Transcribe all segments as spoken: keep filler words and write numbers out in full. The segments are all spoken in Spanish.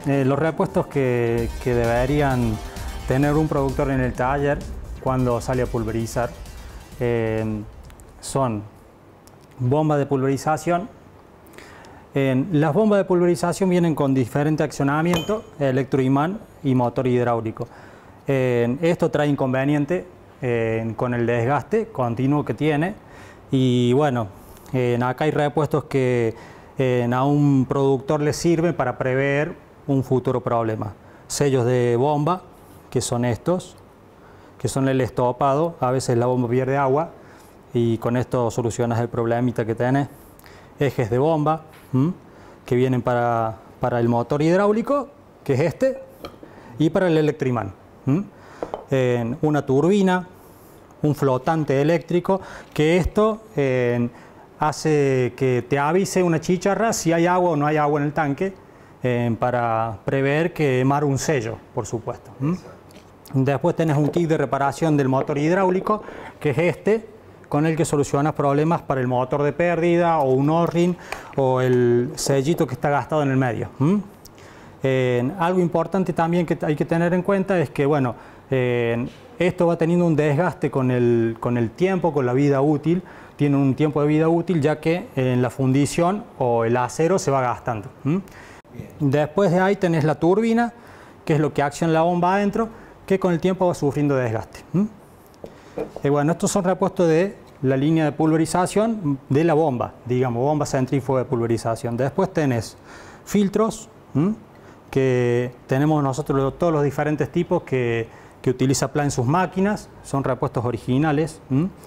eh, los repuestos que, que deberían tener un productor en el taller cuando sale a pulverizar eh, son bombas de pulverización. Eh, las bombas de pulverización vienen con diferente accionamiento, electroimán y motor hidráulico. Eh, esto trae inconveniente eh, con el desgaste continuo que tiene y bueno, eh, acá hay repuestos que eh, a un productor le sirven para prever un futuro problema. Sellos de bomba, que son estos, que son el estopado, a veces la bomba pierde agua y con esto solucionas el problemita que tenés. Ejes de bomba, ¿m? que vienen para, para el motor hidráulico, que es este, y para el electroimán. ¿m? Eh, una turbina, un flotante eléctrico, que esto eh, hace que te avise una chicharra si hay agua o no hay agua en el tanque, eh, para prever quemar un sello, por supuesto. ¿m? Después tenés un kit de reparación del motor hidráulico, que es este, con el que solucionas problemas para el motor de pérdida o un O-ring o el sellito que está gastado en el medio. ¿Mm? Eh, algo importante también que hay que tener en cuenta es que bueno, eh, esto va teniendo un desgaste con el, con el tiempo, con la vida útil, tiene un tiempo de vida útil ya que en la fundición o el acero se va gastando. ¿Mm? Después de ahí tenés la turbina, que es lo que acciona la bomba adentro, que con el tiempo va sufriendo desgaste. ¿Mm? Y bueno, estos son repuestos de la línea de pulverización de la bomba, digamos, bomba centrífuga de pulverización. Después tenés filtros, ¿m? que tenemos nosotros todos los diferentes tipos que, que utiliza Pla en sus máquinas, son repuestos originales.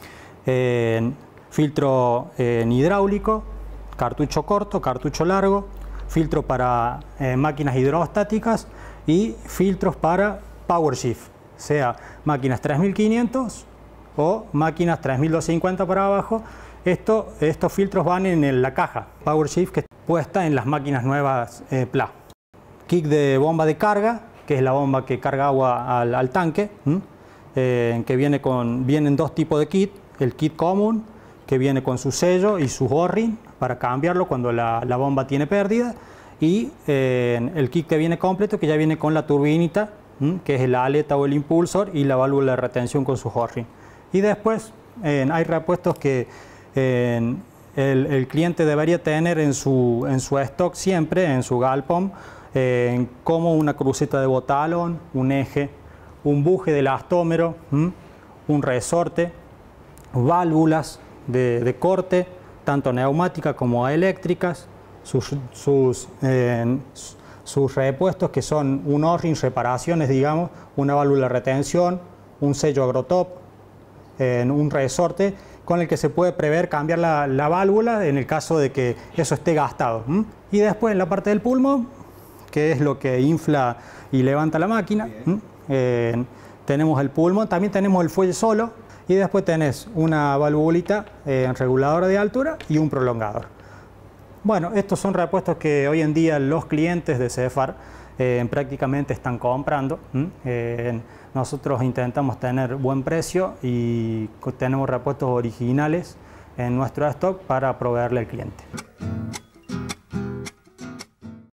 Eh, filtro eh, hidráulico, cartucho corto, cartucho largo, filtro para eh, máquinas hidrostáticas y filtros para Power Shift, sea máquinas tres mil quinientos o máquinas tres mil doscientos cincuenta para abajo. Esto, estos filtros van en la caja Power Shift que está puesta en las máquinas nuevas eh, Pla. Kit de bomba de carga, que es la bomba que carga agua al, al tanque, eh, que viene con, vienen dos tipos de kit. El kit común, que viene con su sello y su O-ring para cambiarlo cuando la, la bomba tiene pérdida, y eh, el kit que viene completo, que ya viene con la turbinita, que es la aleta o el impulsor y la válvula de retención con su O-ring. Y después eh, hay repuestos que eh, el, el cliente debería tener en su, en su stock siempre, en su galpón, eh, como una cruceta de botalón, un eje, un buje de elastómero, ¿m? un resorte, válvulas de, de corte, tanto neumáticas como eléctricas, sus, sus, eh, sus repuestos que son un O-ring, reparaciones, digamos, una válvula de retención, un sello agrotop, eh, un resorte con el que se puede prever cambiar la, la válvula en el caso de que eso esté gastado. ¿m? Y después en la parte del pulmón, que es lo que infla y levanta la máquina, eh, tenemos el pulmón, también tenemos el fuelle solo y después tenés una valvulita eh, reguladora de altura y un prolongador. Bueno, estos son repuestos que hoy en día los clientes de Cefar eh, prácticamente están comprando. Eh, nosotros intentamos tener buen precio y tenemos repuestos originales en nuestro stock para proveerle al cliente.